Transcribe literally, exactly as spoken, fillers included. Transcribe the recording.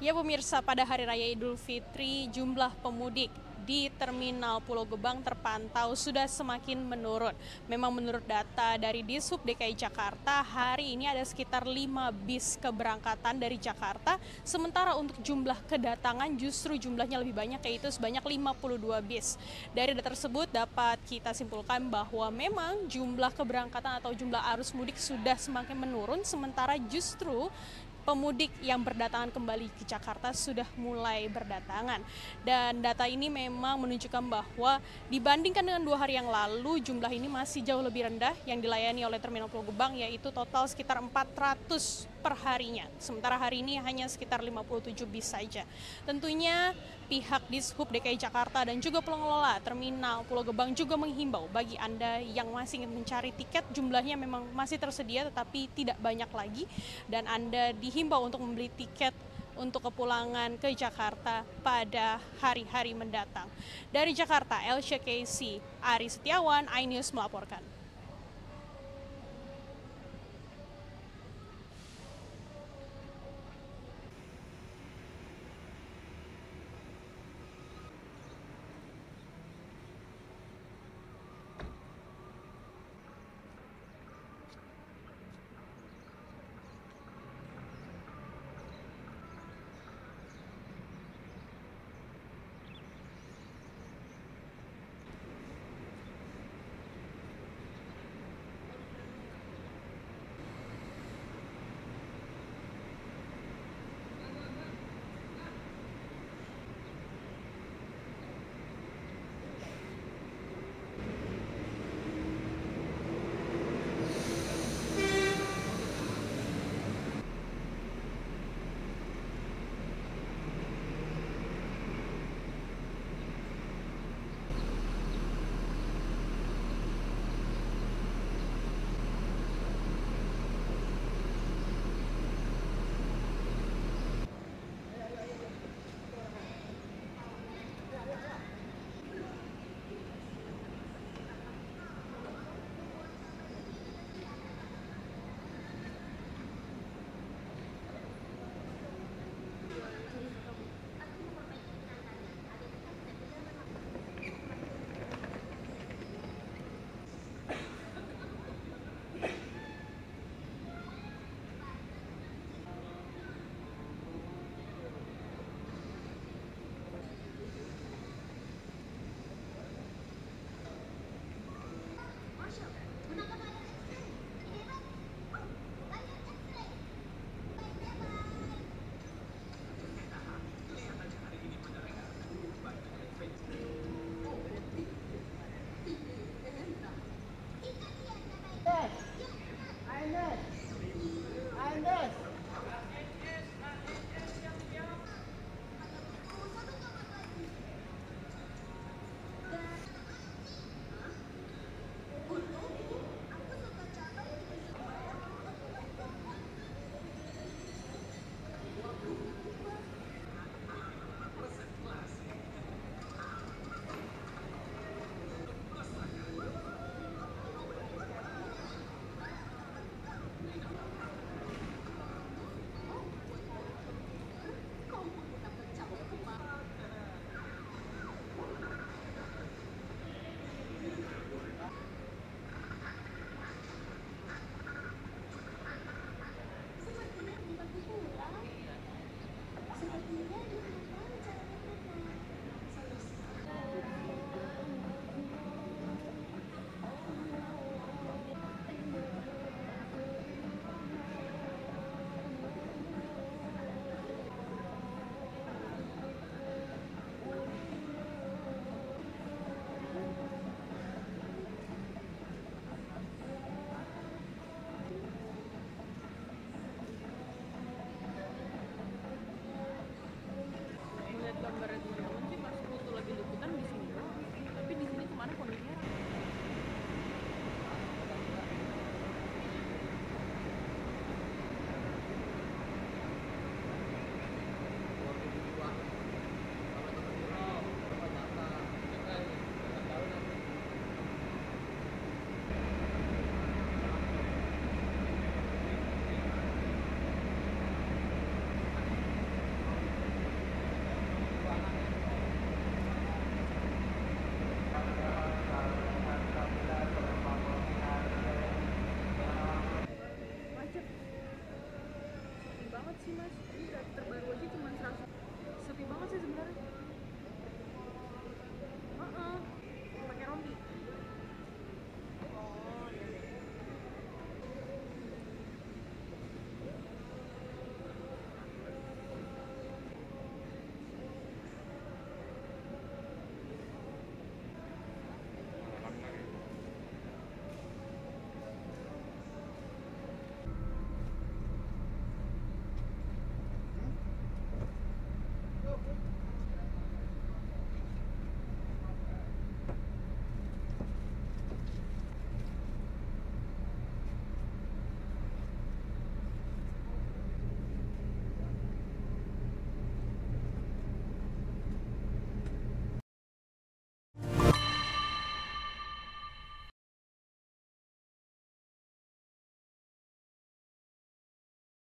Ya pemirsa, pada Hari Raya Idul Fitri jumlah pemudik di Terminal Pulau Gebang terpantau sudah semakin menurun. Memang menurut data dari Dishub D K I Jakarta, hari ini ada sekitar lima bis keberangkatan dari Jakarta, sementara untuk jumlah kedatangan justru jumlahnya lebih banyak, yaitu sebanyak lima puluh dua bis. Dari data tersebut dapat kita simpulkan bahwa memang jumlah keberangkatan atau jumlah arus mudik sudah semakin menurun, sementara justru pemudik yang berdatangan kembali ke Jakarta sudah mulai berdatangan. Dan data ini memang menunjukkan bahwa dibandingkan dengan dua hari yang lalu, jumlah ini masih jauh lebih rendah yang dilayani oleh Terminal Pulau Gebang, yaitu total sekitar empat ratus per harinya. Sementara hari ini hanya sekitar lima puluh tujuh bis saja. Tentunya pihak Dishub D K I Jakarta dan juga pengelola Terminal Pulau Gebang juga menghimbau bagi Anda yang masih ingin mencari tiket, jumlahnya memang masih tersedia tetapi tidak banyak lagi, dan Anda dihimbau untuk membeli tiket untuk kepulangan ke Jakarta pada hari-hari mendatang. Dari Jakarta, Elsya Casey, Ari Setiawan, iNews melaporkan. sih mas, ini data terbaru aja cuma seratus. Sepi banget sih sebenarnya.